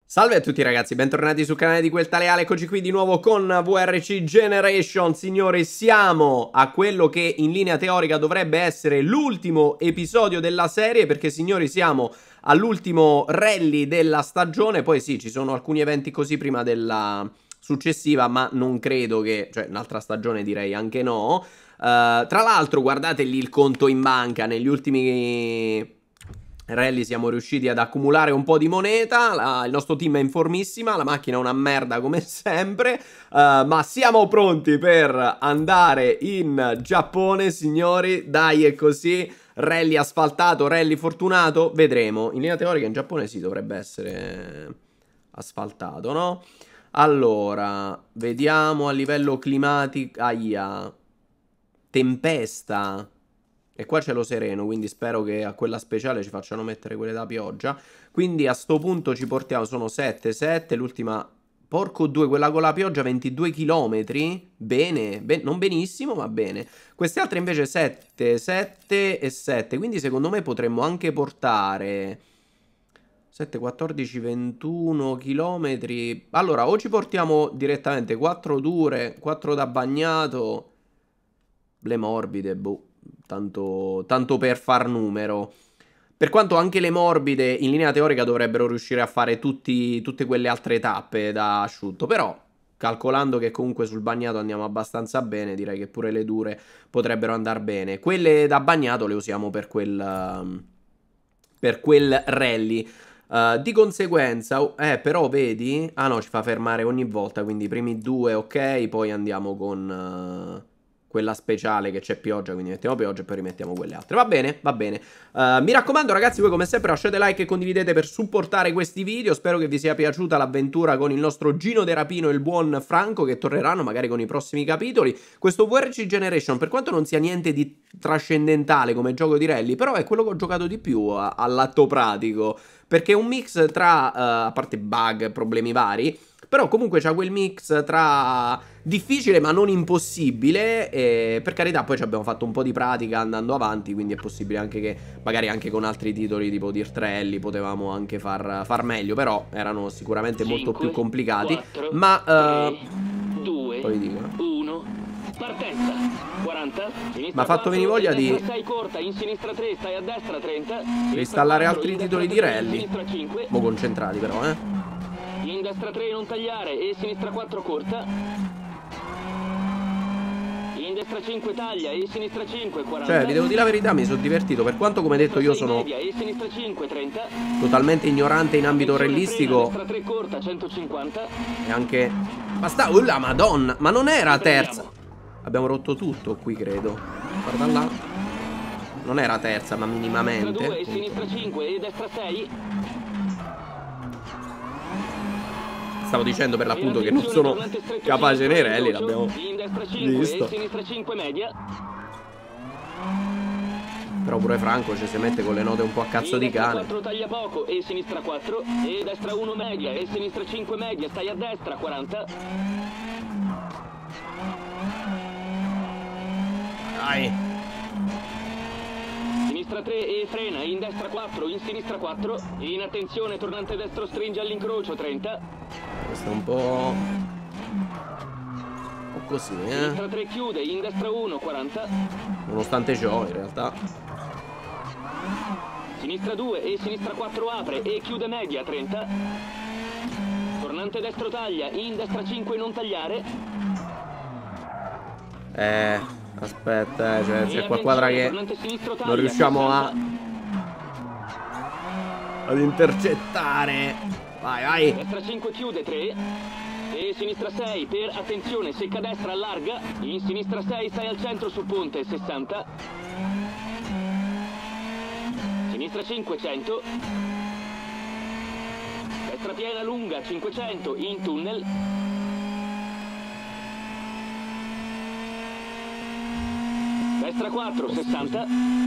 Salve a tutti ragazzi, bentornati sul canale di Quel Tale Ale, eccoci qui di nuovo con VRC Generation. Signori, siamo a quello che in linea teorica dovrebbe essere l'ultimo episodio della serie, perché signori siamo all'ultimo rally della stagione. Poi sì, ci sono alcuni eventi così prima della successiva, ma non credo che, cioè un'altra stagione direi anche no. Tra l'altro guardate lì il conto in banca, negli ultimi rally siamo riusciti ad accumulare un po' di moneta, il nostro team è in formissima, la macchina è una merda come sempre, ma siamo pronti per andare in Giappone, signori, dai è così, rally asfaltato, rally fortunato, vedremo, in linea teorica in Giappone sì, dovrebbe essere asfaltato, no? Allora, vediamo a livello climatico, aia, tempesta. E qua c'è lo sereno, quindi spero che a quella speciale ci facciano mettere quelle da pioggia. Quindi a sto punto ci portiamo, sono 7, 7, l'ultima... Porco 2, quella con la pioggia 22 km. Bene, non benissimo, ma bene. Queste altre invece 7, 7 e 7. Quindi secondo me potremmo anche portare 7, 14, 21 km. Allora, o ci portiamo direttamente 4 dure, 4 da bagnato, le morbide, boh. Tanto per far numero. Per quanto anche le morbide in linea teorica dovrebbero riuscire a fare tutte quelle altre tappe da asciutto. Però calcolando che comunque sul bagnato andiamo abbastanza bene, direi che pure le dure potrebbero andare bene. Quelle da bagnato le usiamo per quel rally. Di conseguenza, però vedi, ah no, ci fa fermare ogni volta, quindi i primi due ok, poi andiamo con quella speciale che c'è pioggia, quindi mettiamo pioggia e poi rimettiamo quelle altre. Va bene, va bene. Mi raccomando ragazzi, voi come sempre lasciate like e condividete per supportare questi video. Spero che vi sia piaciuta l'avventura con il nostro Gino De Rapino e il buon Franco, che torneranno magari con i prossimi capitoli. Questo VRC Generation, per quanto non sia niente di trascendentale come gioco di rally, però è quello che ho giocato di più all'atto pratico, perché è un mix tra, a parte bug, problemi vari, però comunque c'ha quel mix tra difficile ma non impossibile, e per carità poi ci abbiamo fatto un po' di pratica andando avanti, quindi è possibile anche che magari anche con altri titoli tipo Dirt Rally potevamo anche far meglio, però erano sicuramente 5, molto più complicati, 4, ma 3, 2, poi dico, 1, partenza 40, mi ha fatto venire voglia di installare altri titoli di rally. Mo' concentrati però, in destra 3 non tagliare e sinistra 4 corta. In destra 5 taglia e sinistra 5 40. Cioè, vi devo dire la verità, mi sono divertito. Per quanto, come detto, io sono totalmente ignorante in ambito rallistico. Destra 3 corta 150. E anche... Basta, oh la madonna, ma non era terza. Abbiamo rotto tutto qui, credo. Guarda là. Non era terza, ma minimamente. Destra 2 e sinistra 5 e destra 6. Stavo dicendo per l'appunto che non sono capace nei rally, l'abbiamo visto. Però pure Franco ci si mette con le note un po' a cazzo di cane. 4 taglia poco e sinistra 4 e destra 1 media e sinistra 5 media, stai a destra 40. Dai. Sinistra 3 e frena, in destra 4, in sinistra 4, in attenzione tornante destro stringe all'incrocio 30. Questo è un po' così, Sinistra 3 chiude, in destra 1, 40. Nonostante ciò, in realtà. Sinistra 2 e sinistra 4 apre e chiude media, 30. Tornante destro taglia, in destra 5 non tagliare. Aspetta, cioè, c'è qua quadra che non riusciamo ad intercettare. Vai, vai. Destra 5 chiude 3 e sinistra 6 per attenzione, secca destra allarga, in sinistra 6 stai al centro sul ponte 60. Sinistra 500. Destra piena lunga 500 in tunnel. Destra 4 60.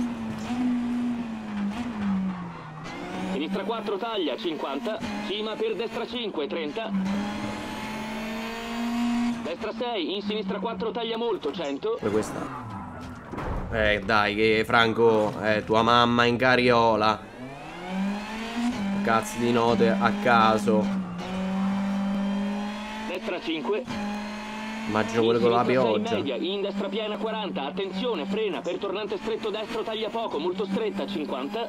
Sinistra 4 taglia 50, cima per destra 5 30. Destra 6, in sinistra 4 taglia molto 100. Poi questa. Dai che Franco è tua mamma in carriola. Cazzo di note a caso. destra 5. Immagino quello con la pioggia. Media, in destra piena 40, attenzione, frena, per tornante stretto destro taglia poco, molto stretta 50.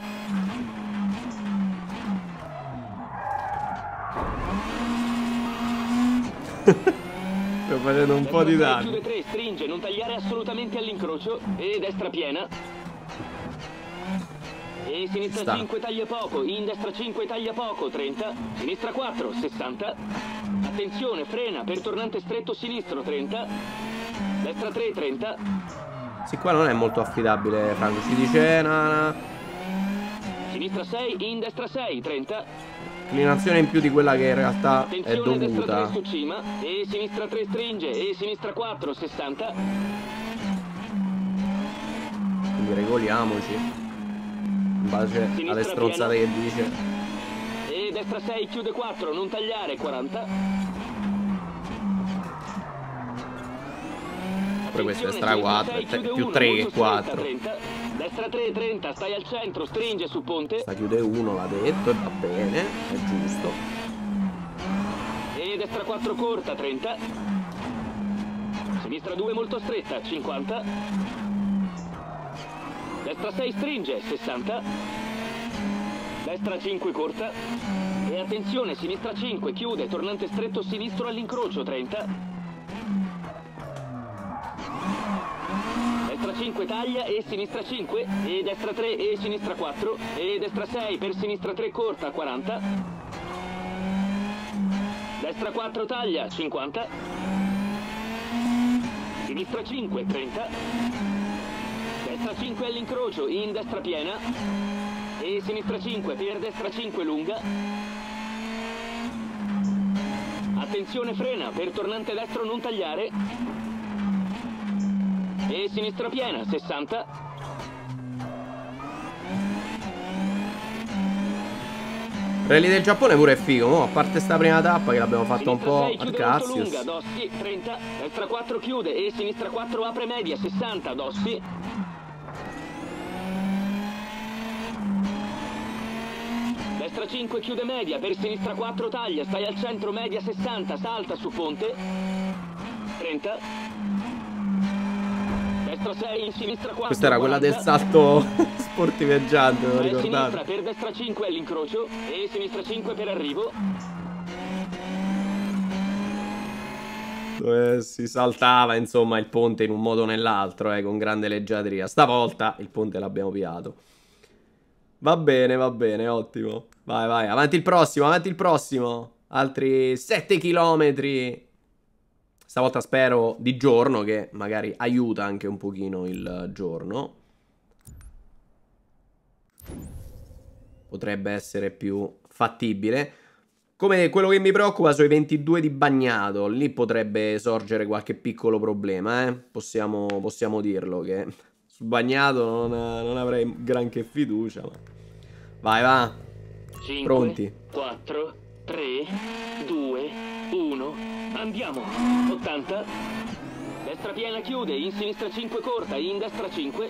Sto facendo un po' di danno. Chiude 3, stringe, non tagliare assolutamente all'incrocio, e destra piena. E sinistra 5 taglia poco, in destra 5 taglia poco, 30, sinistra 4, 60. Attenzione, frena, per tornante stretto sinistro, 30. Destra 3, 30. Sì, qua non è molto affidabile, Franco. Ci dice Sinistra 6, in destra 6, 30. inclinazione in più di quella che in realtà attenzione, è dovuta. Destra 3 su cima, e sinistra 3 stringe, e sinistra 4, 60. Quindi regoliamoci in base sinistra alle stronzate piena. che dice. E destra 6 chiude 4, non tagliare, 40. Pure questo è destra 4, più 3 che 4. 30. Destra 3, 30, stai al centro, stringe su ponte. Sta chiude 1, l'ha detto, e va bene, è giusto. E destra 4 corta, 30. Sinistra 2 molto stretta, 50. Destra 6 stringe, 60. Destra 5 corta. E attenzione, sinistra 5 chiude, tornante stretto sinistro all'incrocio, 30. Destra 5 taglia e sinistra 5, e destra 3 e sinistra 4, e destra 6 per sinistra 3 corta, 40. Destra 4 taglia, 50. Sinistra 5, 30. Destra 5 all'incrocio, in destra piena. E sinistra 5 per destra 5 lunga. Attenzione, frena, per tornante destro non tagliare. E sinistra piena, 60. Rally del Giappone pure è figo, a parte sta prima tappa che l'abbiamo fatta un po' al cazzo. Lunga, Dossi, 30. Destra 4 chiude e sinistra 4 apre media, 60, Dossi. Destra 5 chiude media, per sinistra 4 taglia, stai al centro, media 60, salta su ponte. 30. Destra 6, in sinistra 4. Questa era quella 40. Del salto sportiveggiante, lo ricordate? Sinistra per destra 5 all'incrocio e sinistra 5 per arrivo. Dove si saltava, insomma, il ponte in un modo o nell'altro, con grande leggiadria. Stavolta il ponte l'abbiamo piato. Va bene, ottimo. Vai, vai, avanti il prossimo, avanti il prossimo. Altri 7 chilometri. Stavolta spero di giorno, che magari aiuta anche un pochino il giorno. Potrebbe essere più fattibile. Come quello che mi preoccupa sono i 22 di Bagnato. Lì potrebbe sorgere qualche piccolo problema, Possiamo dirlo, che su Bagnato non avrei granché fiducia. Ma... Vai, va. 5, pronti. 4, 3, 2, 1... Andiamo, 80. Destra piena chiude, in sinistra 5 corta, in destra 5.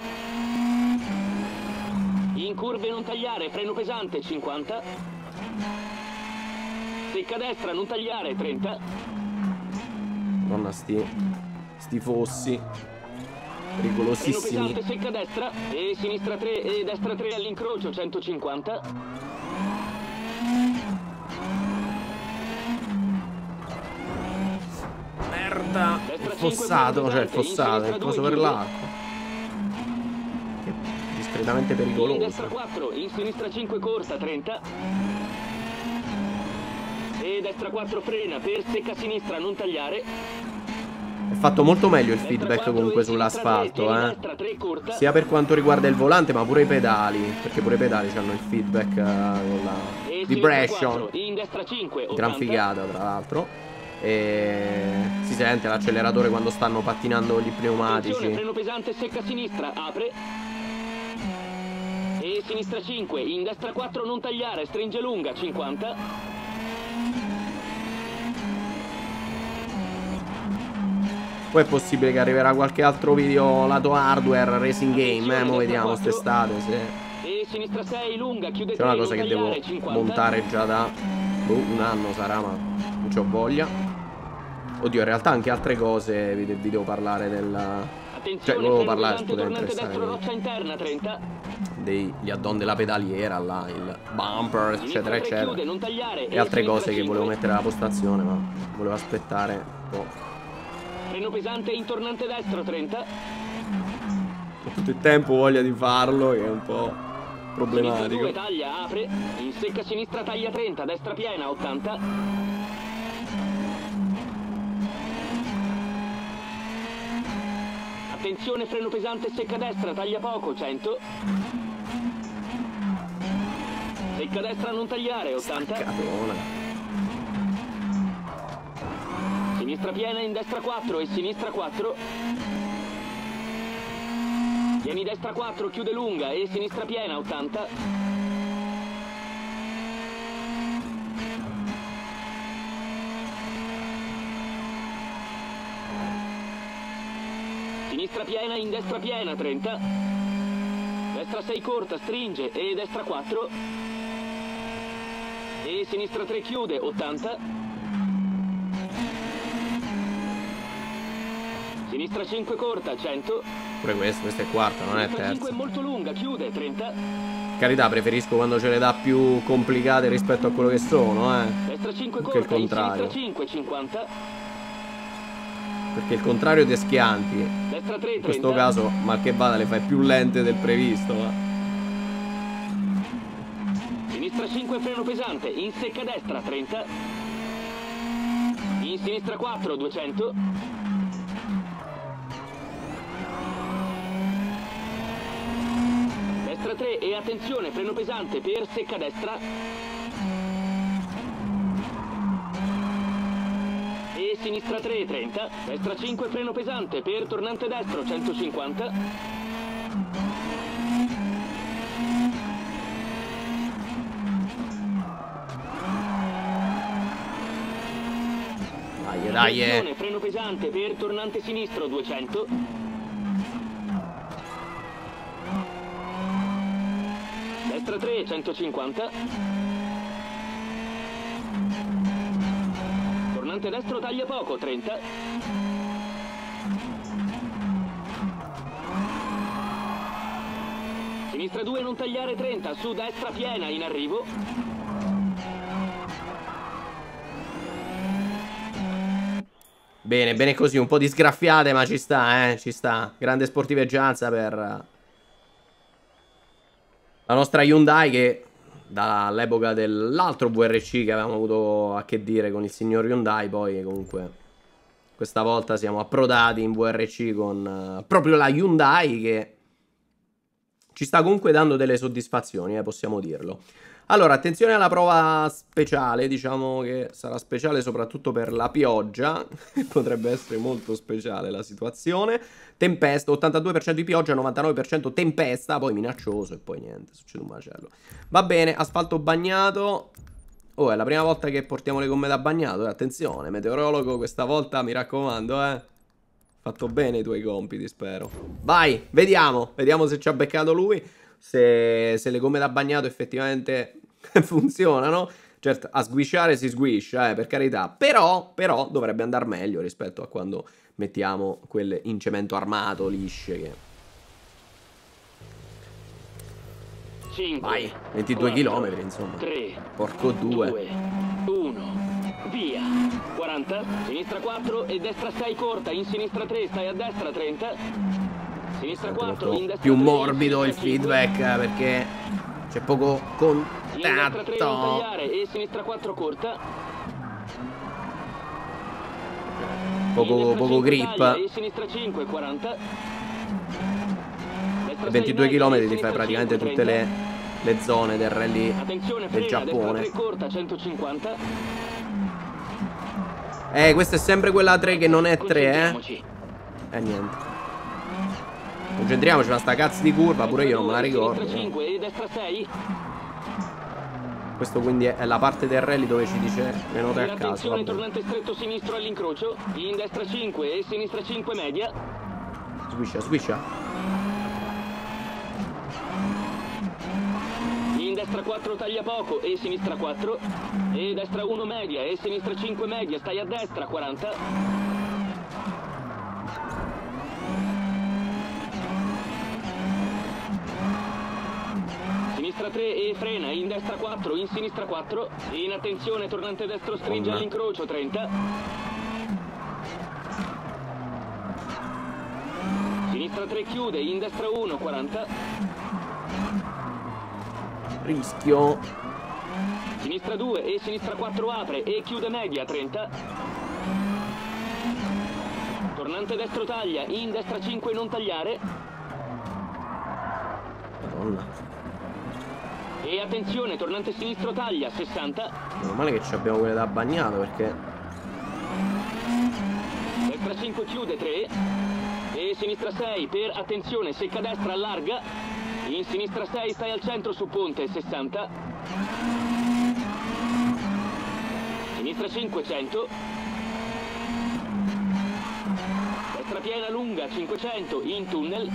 In curve non tagliare, freno pesante, 50. Secca destra, non tagliare, 30. Nonna sti fossi pericolosissimi. Freno pesante, secca destra, e sinistra 3 e destra 3 all'incrocio, 150. Il fossato, cioè il fossato, il coso per l'acqua. Che discretamente pericoloso. In destra 4, in sinistra 5 corta, 30. E destra 4 frena, per secca sinistra, non tagliare. È fatto molto meglio il feedback comunque sull'asfalto, sia per quanto riguarda il volante, ma pure i pedali. Perché pure i pedali hanno il feedback con la vibration. In destra 5, gran figata, tra l'altro. E si sente l'acceleratore quando stanno pattinando gli pneumatici. Freno pesante, secca sinistra, apre. E sinistra 5, in destra 4 non tagliare, stringe lunga, 50. Poi è possibile che arriverà qualche altro video lato hardware, racing game, mo vediamo quest'estate se... E sinistra 6, lunga, chiude 3, c'è una cosa che devo 50. montare già da un anno sarà, ma non c'ho voglia. Oddio, in realtà anche altre cose vi devo parlare del... Cioè, volevo parlare, poteva interessare degli addon della pedaliera, là, il bumper, eccetera, eccetera. E altre cose che volevo mettere alla postazione, ma volevo aspettare un po'. Freno pesante in tornante destro, 30. Ho tutto il tempo voglia di farlo, che è un po' problematico. 2 taglia, apre. In secca sinistra taglia 30, destra piena, 80. Attenzione, freno pesante, secca destra, taglia poco, 100. Secca destra, non tagliare, 80. Scatona. Sinistra piena in destra 4 e sinistra 4. Vieni destra 4, chiude lunga e sinistra piena, 80. Sinistra piena in destra piena, 30. Destra 6 corta, stringe e destra 4. E sinistra 3 chiude, 80. Sinistra 5 corta, 100. Pure questa è quarta, non è Sinistra terza. 5 molto lunga, chiude, 30. Carità, preferisco quando ce le dà più complicate rispetto a quello che sono, Destra 5 Che il corta, contrario. sinistra 5, 50. Perché il contrario de schianti. Destra 3, In questo 30. caso, mal che vada, le fai più lente del previsto. Sinistra 5 freno pesante, in secca destra 30. In sinistra 4, 200. Destra 3 e attenzione, freno pesante per secca destra. E sinistra 3, 30. Destra 5 freno pesante per tornante destro, 150. Dai. Attenzione, freno pesante per tornante sinistro, 200. Destra 3, 150. Tornante destro taglia poco, 30. Sinistra 2 non tagliare, 30. Su destra piena in arrivo. Bene, bene così, un po' di sgraffiate, ma ci sta, ci sta. Grande sportiveggianza per la nostra Hyundai, che dall'epoca dell'altro VRC che avevamo avuto a che dire con il signor Hyundai, poi comunque questa volta siamo approdati in VRC con proprio la Hyundai, che ci sta comunque dando delle soddisfazioni, possiamo dirlo. Allora, attenzione alla prova speciale, diciamo che sarà speciale soprattutto per la pioggia, potrebbe essere molto speciale la situazione. Tempesta, 82% di pioggia, 99% tempesta, poi minaccioso e poi niente, succede un macello. Va bene, asfalto bagnato. Oh, è la prima volta che portiamo le gomme da bagnato, attenzione, meteorologo, questa volta mi raccomando, Fatto bene i tuoi compiti, spero. Vai, vediamo se ci ha beccato lui. Se le gomme da bagnato effettivamente funzionano. Certo, a sguisciare si sguiscia, per carità. Però dovrebbe andare meglio rispetto a quando mettiamo quelle in cemento armato, lisce. Che... 5, vai, 22 km insomma. 3, porco 2. 1, via. 40, sinistra 4 e destra 6 corta, in sinistra 3, stai a destra 30. Sinistra 4, in destra più 3, morbido il 5. feedback perché c'è poco In destra 3 non contatto. tagliare e sinistra 4 corta. Poco grip. E sinistra 5, 40. Destra 22 6 km media, ti fai sinistra praticamente 5, tutte le zone del rally attenzione, del frena, Giappone. destra 3 corta, 150. Questa è sempre quella 3 che non è 3, Concentriamoci. Niente. Concentriamoci, ma sta cazzo di curva pure io non me la ricordo. Sinistra 5 e destra 6. Questo quindi è la parte del rally dove ci dice le note a caso. Attenzione, Vabbè. tornante stretto sinistro all'incrocio. In destra 5 e sinistra 5 media. Squiscia. In destra 4 taglia poco e sinistra 4. E destra 1 media e sinistra 5 media, stai a destra 40. Sinistra 3 e frena, in destra 4, in sinistra 4. In attenzione, tornante destro stringe all'incrocio 30. Sinistra 3 chiude, in destra 1 40. Rischio. Sinistra 2 e sinistra 4 apre e chiude media 30. Tornante destro taglia, in destra 5 non tagliare. Madonna. E attenzione, tornante sinistro taglia 60. Meno male che ci abbiamo quelle da bagnato perché... Destra 5 chiude 3. E sinistra 6 per attenzione, secca destra allarga. In sinistra 6 stai al centro su ponte 60. Sinistra 500. Destra piena lunga 500 in tunnel.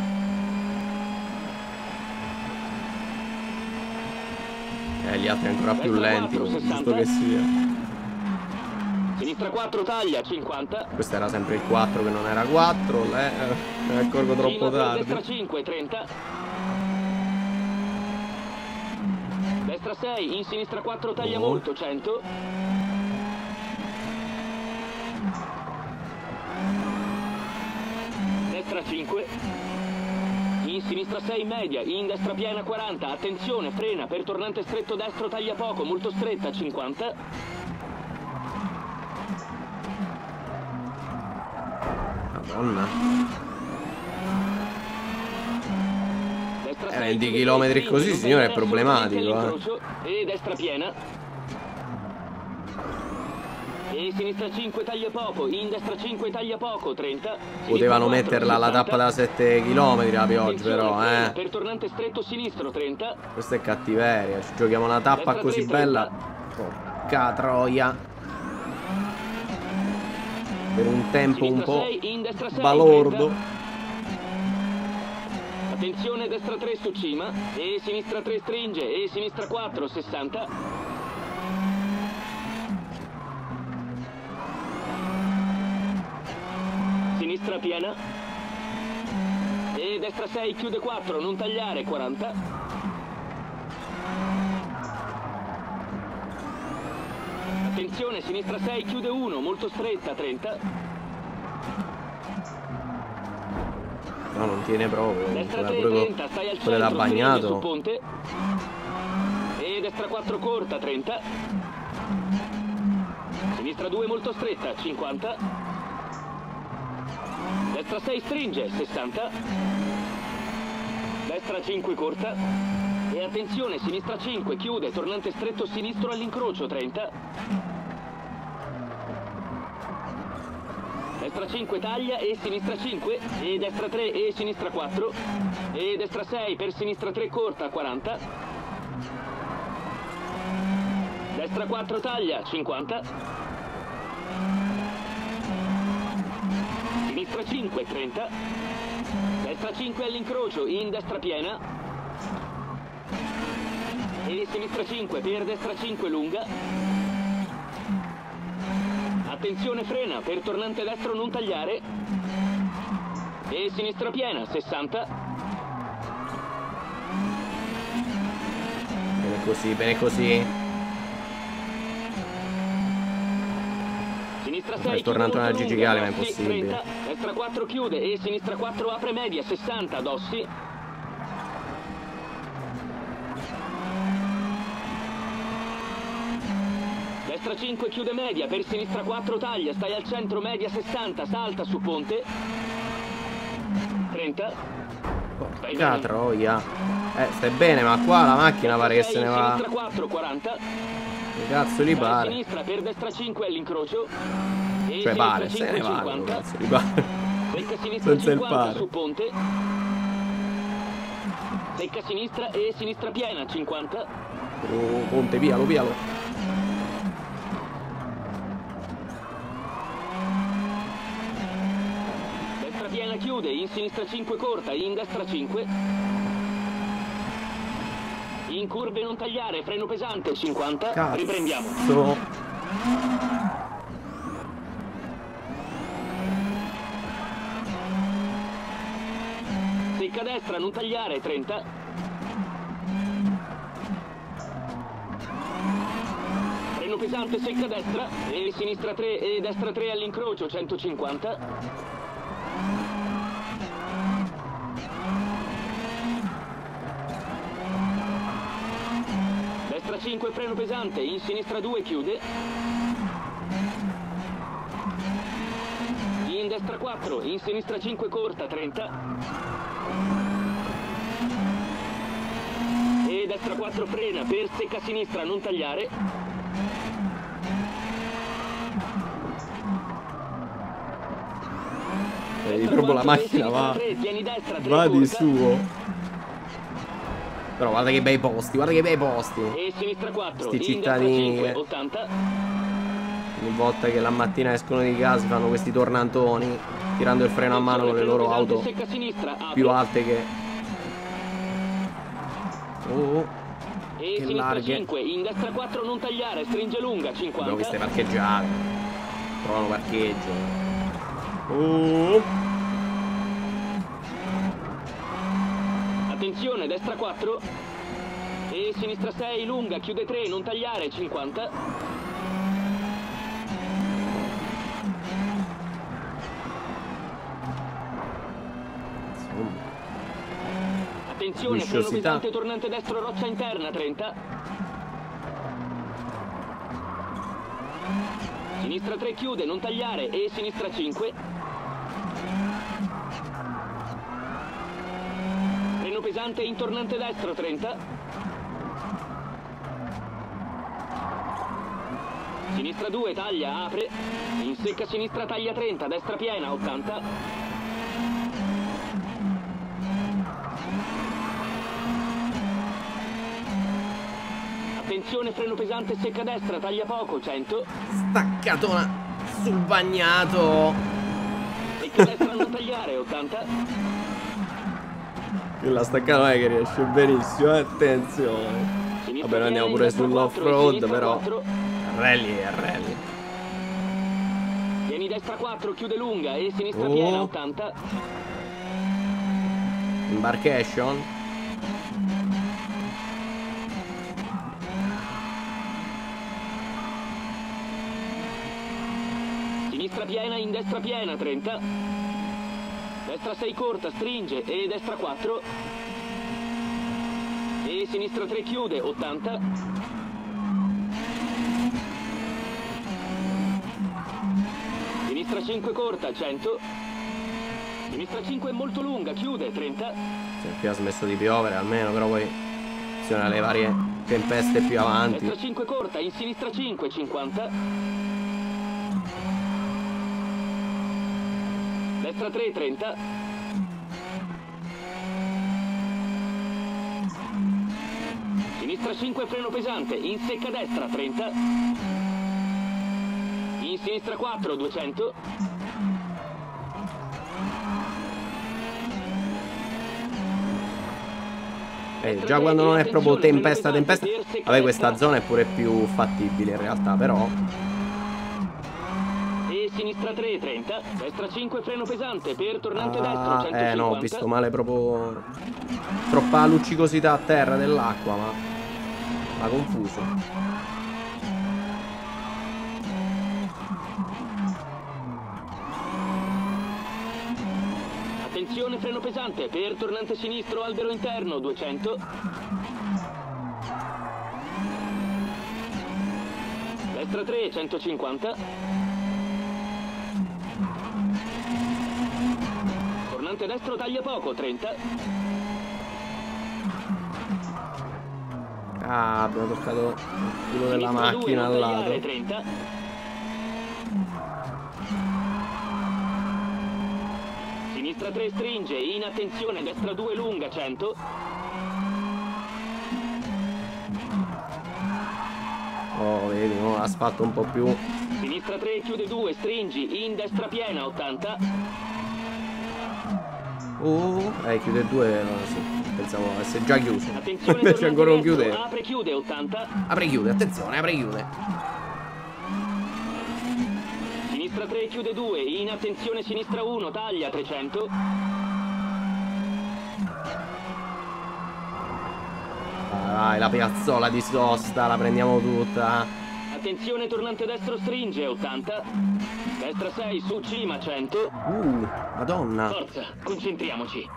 Gli altri ancora più lenti, 4, giusto che sia. Sinistra 4 taglia 50. Questo era sempre il 4 che non era 4. Me ne accorgo troppo tardi. Destra 5 30. Destra 6 in sinistra 4 taglia molto 100. Destra 5. In sinistra 6 media, in destra piena 40, attenzione, frena, per tornante stretto destro taglia poco, molto stretta 50. Madonna. Destra 20 km così, signore, è problematico, E destra piena. E sinistra 5 taglia poco, in destra 5 taglia poco, 30. Potevano metterla alla tappa da 7 km la pioggia, però, Per tornante stretto sinistro 30. Questa è cattiveria, ci giochiamo una tappa Destra così 3, bella. Porca troia. Per un tempo un po' 6, in destra 6, balordo. 30. Attenzione, destra 3 su cima. E sinistra 3 stringe, e sinistra 4, 60. Sinistra piena. E destra 6 chiude 4, non tagliare 40. Attenzione, sinistra 6 chiude 1, molto stretta 30. No, non tiene proprio. Destra 3 Pure 30, stai al quelle da centro, stringe bagnato. su ponte. E destra 4 corta 30. Sinistra 2 molto stretta 50. Destra 6 stringe, 60. Destra 5 corta. E attenzione, sinistra 5 chiude, tornante stretto sinistro all'incrocio, 30. Destra 5 taglia e sinistra 5. E destra 3 e sinistra 4. E destra 6 per sinistra 3 corta, 40. Destra 4 taglia, 50. Sinistra 5, 30. Destra 5 all'incrocio, in destra piena. E sinistra 5 per destra 5 lunga. Attenzione, frena, per tornante destro non tagliare. E sinistra piena, 60. Bene così, bene così. Sinistra 6 il tornante nella Gigigale, ma è impossibile. 30, destra 4 chiude e sinistra 4 apre media, 60 Dossi. Destra 5 chiude media, per sinistra 4 taglia, stai al centro media 60, salta su ponte. 30. Porca troia. Stai bene, ma qua la macchina pare che se ne va. Sinistra 4, 40. Che cazzo li pare? Sinistra per destra 5 all'incrocio. Cioè pare, se ne va. Cazzo li pare. Secca sinistra Senza il 50 pare. su ponte. Secca sinistra e sinistra piena 50. Ponte, pialo, pialo. Destra piena chiude, in sinistra 5 corta, in destra 5. In curve non tagliare, freno pesante 50. Cazzo. Riprendiamo. Secca destra, non tagliare 30. Freno pesante, secca destra e sinistra 3 e destra 3 all'incrocio 150. Destra 5, freno pesante, in sinistra 2, chiude. In destra 4, in sinistra 5, corta, 30. E destra 4, frena, per secca sinistra, non tagliare. Vedi, proprio la macchina va di suo. Però guarda che bei posti, guarda che bei posti. E sinistra 4, questi cittadini 5, che 80. ogni volta che la mattina escono di casa fanno questi tornantoni, tirando il freno a mano con le loro auto più alte che... E che larghe. 5, in destra 4 non tagliare, stringe lunga 50. Abbiamo viste parcheggiate. Trovano parcheggio. Attenzione, destra 4 e sinistra 6, lunga, chiude 3, non tagliare 50. Attenzione, freno pesante, tornante destro, roccia interna 30. Sinistra 3, chiude, non tagliare e sinistra 5. Freno pesante, in tornante destro 30. Sinistra 2, taglia, apre. In secca sinistra taglia 30, destra piena 80. Attenzione, freno pesante, secca destra, taglia poco 100. Staccatona sul bagnato. Secca destra, non tagliare 80. Quella staccata non è che riesce benissimo, attenzione. Vabbè, noi andiamo pure sull'off-road, però rally è rally. Vieni destra 4, chiude lunga e sinistra piena 80. Embarcation. Sinistra piena, in destra piena 30. Destra 6 corta, stringe e destra 4. E sinistra 3 chiude, 80. Sinistra 5 corta, 100. Sinistra 5 molto lunga, chiude, 30. Cioè, qui ha smesso di piovere almeno, però poi funziona le varie tempeste più avanti. Destra 5 corta, in sinistra 5, 50. Destra 3, 30. Sinistra 5, freno pesante, in secca destra 30. In sinistra 4, 200. Già quando non è proprio tempesta. Vabbè, questa zona è pure più fattibile in realtà, però. Sinistra 3, 30. Destra 5, freno pesante per tornante destro 150. No, ho visto male proprio. Troppa luccicosità a terra dell'acqua, ma confuso. Attenzione, freno pesante per tornante sinistro, albero interno 200. Destra 3, 150. Tornante destro taglia poco, 30. Abbiamo toccato il culo della macchina al lato. 30. Sinistra 3 stringe, in attenzione, destra 2 lunga, 100. Oh, vedi, no, l'asfalto un po' più. Sinistra 3 chiude 2, stringi, in destra piena, 80. Chiude 2, sì. Pensavo avesse già chiuso. Attenzione, Invece ancora non destro, chiudeva. apre chiude 80. Apre chiude, attenzione, apre chiude. Sinistra 3 chiude 2, in attenzione sinistra 1, taglia 300. Vai, la piazzola di sosta, la prendiamo tutta. Attenzione, tornante destro stringe 80. Destra 6 su cima 100. Madonna. Forza, concentriamoci.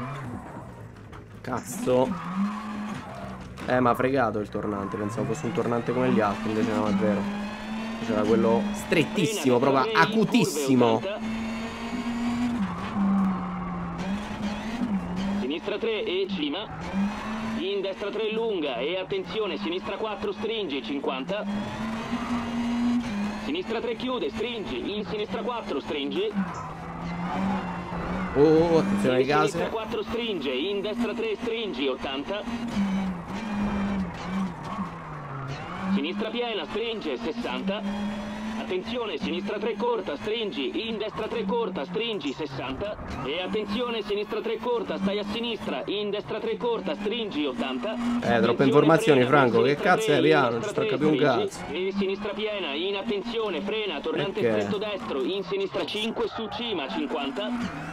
Cazzo. Ma ha fregato il tornante. Pensavo fosse un tornante come gli altri, invece no, è vero. C'era quello strettissimo, proprio acutissimo. Sinistra 3 e cima. In destra 3 lunga e attenzione, sinistra 4 stringi 50. Sinistra 3 chiude, stringi, in sinistra 4 stringi. Attenzione alle case. Sinistra 4 stringe, in destra 3 stringi 80. Sinistra piena, stringe 60. Attenzione, sinistra 3 corta, stringi, in destra 3 corta, stringi 60. E attenzione, sinistra 3 corta, stai a sinistra, in destra 3 corta, stringi 80. Troppe informazioni, Franco, che cazzo è, piano, non ci sto a capire un cazzo. E sinistra piena, in attenzione, frena, tornante stretto destro, in sinistra 5 su cima 50.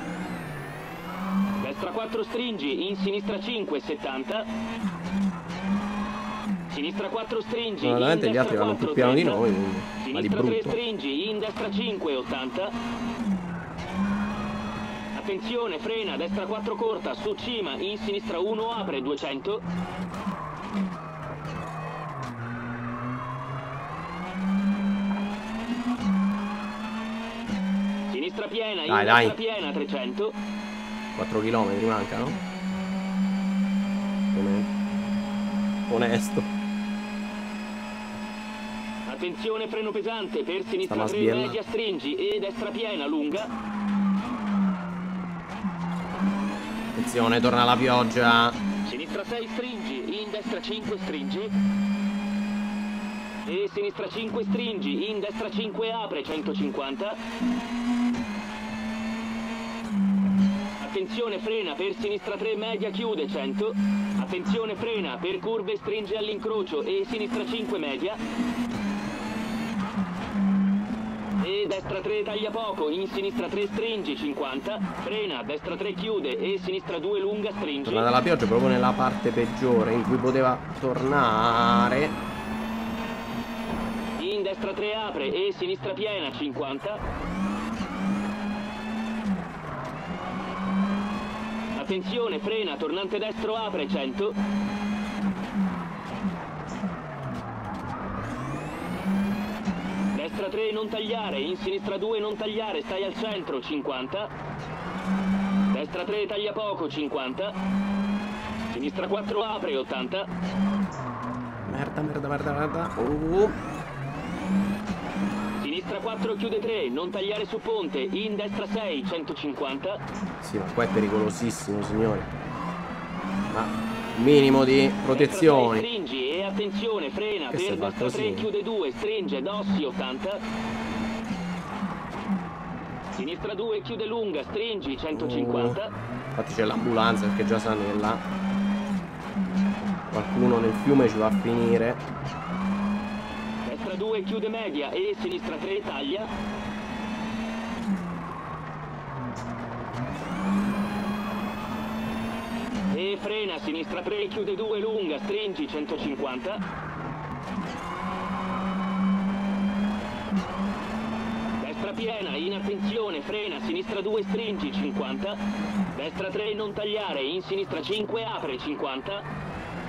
Destra 4 stringi, in sinistra 5 70. Sinistra 4 stringi, in veramente gli altri vanno più piano di noi, ma di sinistra 3 brutto. stringi, in destra 5 80. Attenzione, frena, destra 4 corta, su cima, in sinistra 1 apre 200. Sinistra piena, in destra piena 300. 4 km mancano. Onesto. Attenzione, freno pesante per sinistra 3 media stringi e destra piena lunga. Attenzione, torna la pioggia. Sinistra 6 stringi, in destra 5 stringi. E sinistra 5 stringi, in destra 5 apre 150. Attenzione, frena per sinistra 3 media chiude 100. Attenzione, frena per curve stringe all'incrocio e sinistra 5 media. E destra 3 taglia poco, in sinistra 3 stringi 50. Frena, destra 3 chiude e sinistra 2 lunga stringi. Tornata la pioggia proprio nella parte peggiore in cui poteva tornare. In destra 3 apre e sinistra piena 50. Attenzione, frena, tornante destro apre 100. Destra 3 non tagliare, in sinistra 2 non tagliare, stai al centro 50. Destra 3 taglia poco 50. Sinistra 4 apre 80. Merda. Sinistra 4 chiude 3, non tagliare su ponte, in destra 6 150. Sì, ma qua è pericolosissimo, signori. Ma minimo di protezioni. Stringi e attenzione, frena per destra 3 chiude 2, stringe dossi 80. Sinistra 2 chiude lunga, stringi 150. Infatti c'è l'ambulanza perché già sa nella. Qualcuno nel fiume ci va a finire. Destra 2 chiude media e sinistra 3 taglia. E frena, sinistra 3 chiude 2 lunga, stringi 150. Destra piena, in attenzione, frena, sinistra 2 stringi 50. Destra 3 non tagliare, in sinistra 5 apre 50.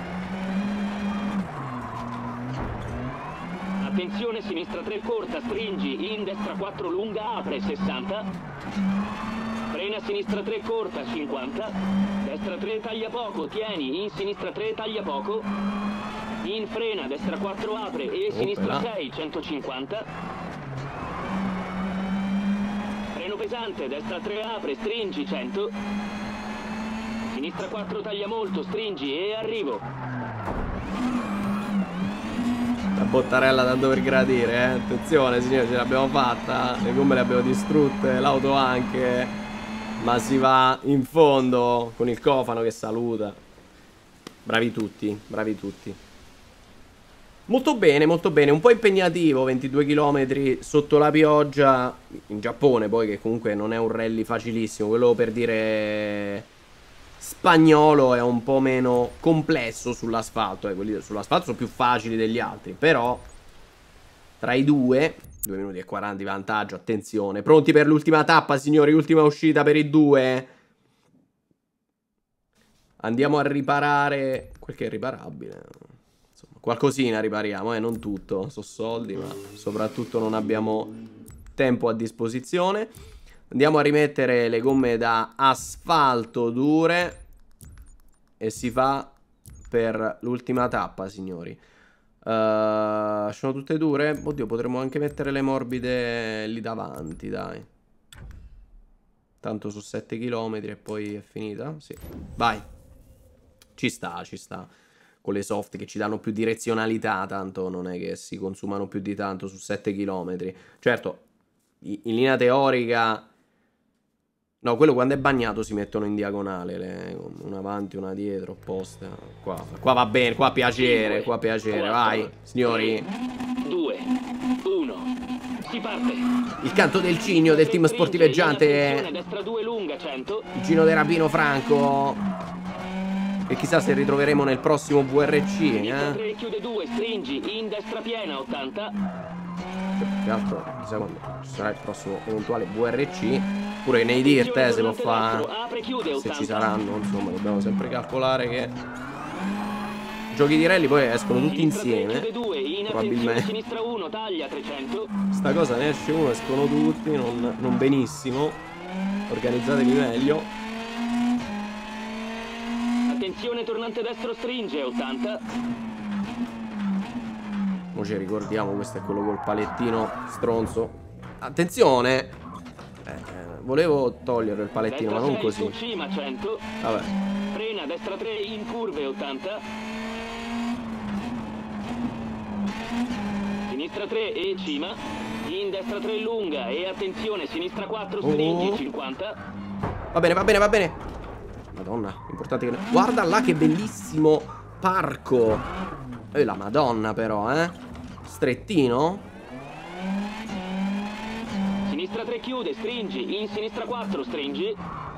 Attenzione, sinistra 3 corta, stringi, in destra 4 lunga apre 60. Frena, sinistra 3 corta 50. Destra 3 taglia poco, tieni, in sinistra 3 taglia poco. In frena, destra 4 apre e sinistra 6 150. Freno pesante, destra 3 apre, stringi 100. Sinistra 4 taglia molto, stringi e arrivo. La bottarella tanto per gradire, eh. Attenzione signori, ce l'abbiamo fatta. Le gomme le abbiamo distrutte, l'auto anche. Ma si va in fondo con il cofano che saluta. Bravi tutti, bravi tutti. Molto bene, un po' impegnativo, 22 km sotto la pioggia, in Giappone poi, che comunque non è un rally facilissimo, quello per dire spagnolo è un po' meno complesso sull'asfalto, quelli sull'asfalto sono più facili degli altri, però tra i due, 2 minuti e 40 di vantaggio, attenzione, pronti per l'ultima tappa signori, ultima uscita per i due. Andiamo a riparare quel che è riparabile. Insomma, qualcosina ripariamo, non tutto. Sono soldi, ma soprattutto non abbiamo tempo a disposizione. Andiamo a rimettere le gomme da asfalto dure. E si fa per l'ultima tappa, signori. Sono tutte dure? Oddio, potremmo anche mettere le morbide lì davanti, dai. Tanto su 7 km e poi è finita? Sì, vai. Ci sta, ci sta. Con le soft che ci danno più direzionalità, tanto non è che si consumano più di tanto su 7 km. Certo, in linea teorica... No, quello quando è bagnato si mettono in diagonale, una avanti, una dietro, opposte. Qua va bene, qua piacere, vai, signori. 2, 1, si parte. Il canto del cigno del team sportiveggiante. Destra 2 lunga, 100. Il Gino De Rapino Franco. E chissà se ritroveremo nel prossimo VRC, Tre, chiude 2, stringi, in destra piena, 80. Che altro, chissà quando ci sarà il prossimo eventuale VRC. Pure nei dirt, se può fare. Se ci saranno, insomma, dobbiamo sempre calcolare che giochi di rally poi escono tutti insieme. Probabilmente. Sta cosa ne esce uno, escono tutti, non benissimo. Organizzatevi meglio. Attenzione, tornante destro stringe, 80. Mo ci ricordiamo, questo è quello col palettino stronzo. Attenzione! Volevo togliere il palettino, destra ma non 6, così. Su cima, 100. Vabbè. Frena, destra 3, in curve, 80. Sinistra 3 e cima. In destra 3 lunga e attenzione, sinistra 4, stringi, 50. Va bene, va bene, va bene. Madonna, importante che... Guarda là che bellissimo parco. La madonna però, strettino. Sinistra 3 chiude, stringi, in sinistra 4 stringi.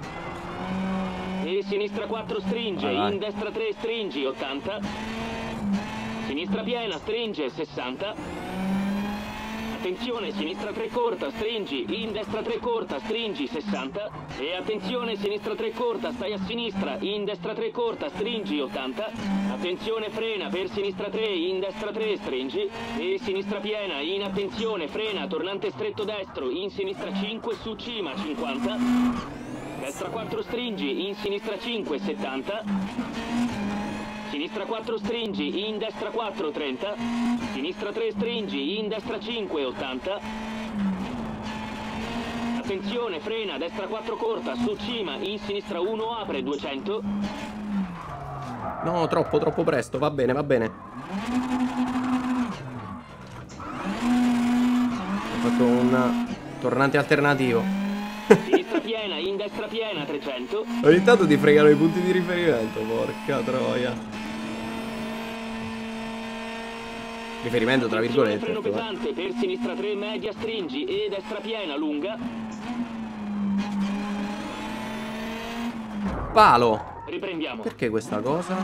E sinistra 4 stringe, in destra 3 stringi, 80. Sinistra piena, stringe, 60. Attenzione, sinistra 3 corta, stringi, in destra 3 corta, stringi, 60. E attenzione, sinistra 3 corta, stai a sinistra, in destra 3 corta, stringi, 80. Attenzione, frena, per sinistra 3, in destra 3, stringi. E sinistra piena, in attenzione, frena, tornante stretto destro, in sinistra 5, su cima, 50. Destra 4 stringi, in sinistra 5, 70. Sinistra 4 stringi, in destra 4, 30. Sinistra 3 stringi, in destra 5, 80. Attenzione, frena, destra 4 corta, su cima, in sinistra 1 apre, 200. No, troppo presto, va bene, va bene. Ho fatto un tornante alternativo. Sinistra piena, in destra piena, 300. Ogni tanto ti fregano i punti di riferimento, porca troia. Riferimento tra virgolette. Freno pesante, per sinistra 3 media stringi e destra piena lunga. Palo. Riprendiamo. Perché questa cosa?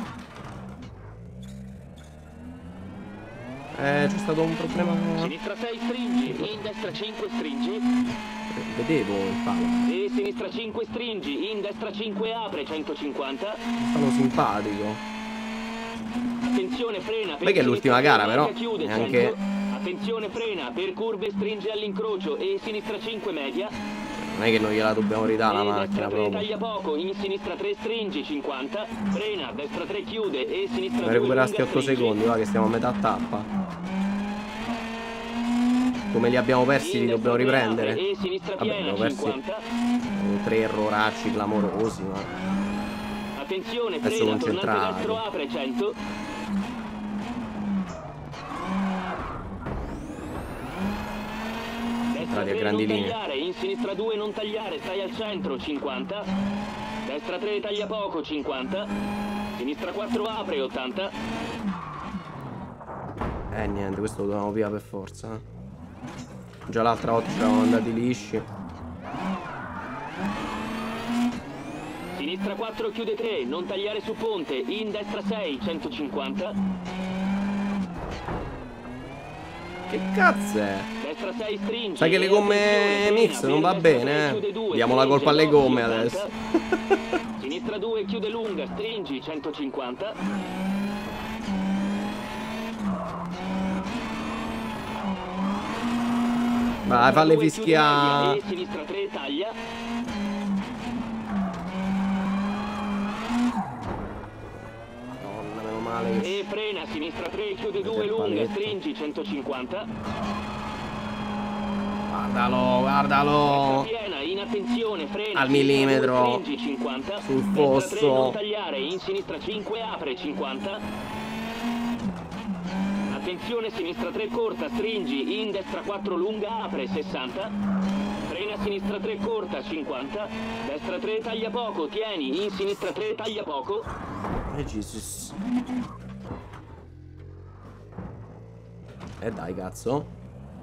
C'è stato un problema. Sinistra 6 stringi, in destra 5 stringi. Vedevo il palo. E sinistra 5 stringi, in destra 5 apre, 150. Palo simpatico. Attenzione, frena. Beh, che è l'ultima gara però. Chiude, Neanche... Attenzione, frena, per curve stringe all'incrocio e sinistra 5 media. Non è che non gliela dobbiamo ridare la macchina proprio. Taglia poco, in sinistra 3 stringi, 50. Frena, destra 3 chiude e sinistra 2 recuperasti 8 secondi, va che stiamo a metà tappa. Come li abbiamo persi li dobbiamo riprendere. E sinistra piena, abbiamo persi 50. 3 erroracci clamorosi, ma attenzione, adesso frena, tornante concentrati. destro apre, 100. Destra 3 grandi non linee. tagliare, in sinistra 2 non tagliare, stai al centro, 50. Destra 3 taglia poco, 50. Sinistra 4 apre, 80. Niente, questo lo dovevamo via per forza. Già l'altra volta ci eravamo andati lisci. Sinistra 4 chiude 3, non tagliare su ponte, in destra 6, 150. Che cazzo è? Destra 6 stringi. Sai che le gomme mix non va bene, Diamo la colpa alle gomme adesso. Sinistra 2 chiude lunga, stringi, 150. Vai, falle fischiare. E sinistra 3 taglia. Madonna, meno male. E frena, sinistra 3 chiude 2 lunga, stringi, 150. Guardalo, guardalo. Piena, in attenzione, frena. Al millimetro. Stringi, 50. Sul Destra 3 non fosso. tagliare, in sinistra 5 apre, 50. Attenzione, sinistra 3 corta, stringi, in destra 4 lunga, apre, 60. Frena, sinistra 3 corta, 50. Destra 3 taglia poco, tieni, in sinistra 3 taglia poco. Jesus. Dai, cazzo.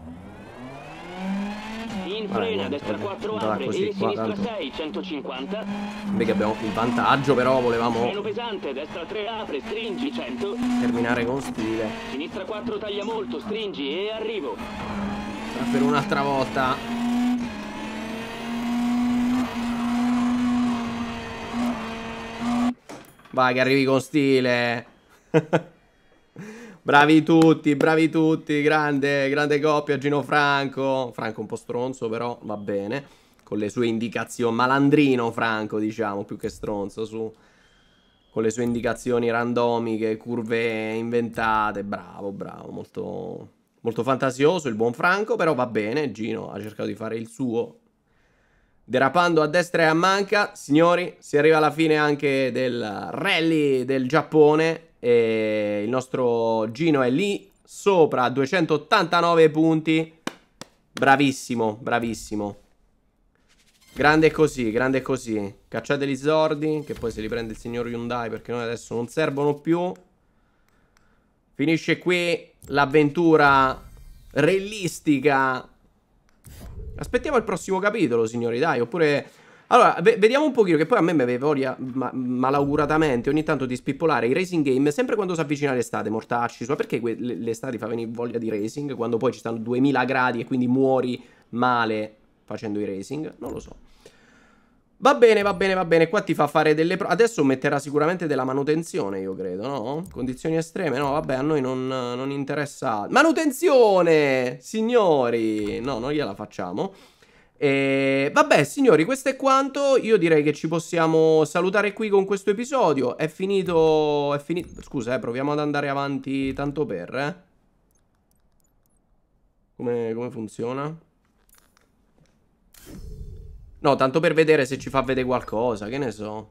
In Vabbè, frena, niente, destra vabbè, 4 andava apre, così e qua, sinistra tanto. 6, 150. Beh, che abbiamo il vantaggio, però volevamo Freno pesante, destra 3 apre, stringi, 100. terminare con stile. Sinistra 4 taglia molto, stringi e arrivo. Sarà per un'altra volta. Vai che arrivi con stile. Bravi tutti, grande coppia Gino Franco. Franco un po' stronzo però va bene, con le sue indicazioni, malandrino Franco diciamo, più che stronzo, con le sue indicazioni randomiche, curve inventate. Bravo, molto, molto fantasioso il buon Franco, però va bene, Gino ha cercato di fare il suo, derapando a destra e a manca. Signori, si arriva alla fine anche del rally del Giappone e il nostro Gino è lì sopra a 289 punti. Bravissimo, bravissimo. Grande così, grande così. Cacciate gli sordi, che poi se li prende il signor Hyundai, perché noi adesso non servono più. Finisce qui l'avventura realistica. Aspettiamo il prossimo capitolo, signori, dai, oppure... Allora, vediamo un pochino, che poi a me mi aveva voglia, malauguratamente, ogni tanto di spippolare i racing game, sempre quando si avvicina l'estate, mortacci, ma perché l'estate fa venire voglia di racing, quando poi ci stanno 2000 gradi e quindi muori male facendo i racing? Non lo so. Va bene, va bene, va bene, qua ti fa fare delle prove, adesso metterà sicuramente della manutenzione, io credo, no? Condizioni estreme, no, vabbè, a noi non interessa... Manutenzione, signori! No, non gliela facciamo. Vabbè, signori, questo è quanto. Io direi che ci possiamo salutare qui con questo episodio. È finito... Scusa, proviamo ad andare avanti tanto per, Come funziona? No, tanto per vedere se ci fa vedere qualcosa, che ne so.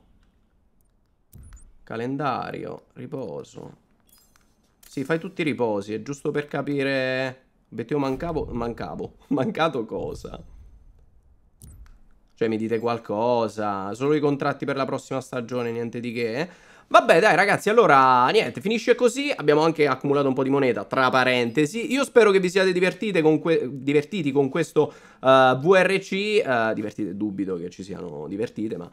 Calendario, riposo. Sì, fai tutti i riposi, è giusto per capire... Obiettivo mancato cosa? Cioè mi dite qualcosa? Solo i contratti per la prossima stagione, niente di che. Vabbè dai ragazzi, allora niente, finisce così. Abbiamo anche accumulato un po' di moneta, tra parentesi. Io spero che vi siate divertiti con questo VRC. Divertite, dubito che ci siano divertite, ma...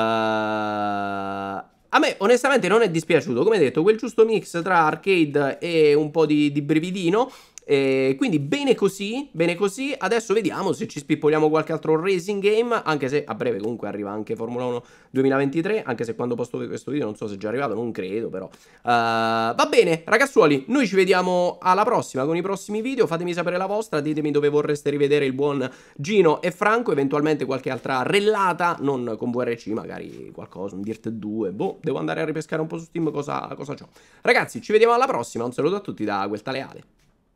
a me onestamente non è dispiaciuto, come detto, quel giusto mix tra arcade e un po' di brividino. Quindi bene così, bene così. Adesso vediamo se ci spippoliamo qualche altro racing game, anche se a breve comunque arriva anche Formula 1 2023, anche se quando posto questo video non so se è già arrivato, non credo però. Va bene ragazzuoli, noi ci vediamo alla prossima con i prossimi video. Fatemi sapere la vostra, ditemi dove vorreste rivedere il buon Gino e Franco, eventualmente qualche altra rellata, non con VRC, magari qualcosa, un Dirt 2, boh, devo andare a ripescare un po' su Steam cosa c'ho. Ragazzi, ci vediamo alla prossima, un saluto a tutti da quel tale Ale.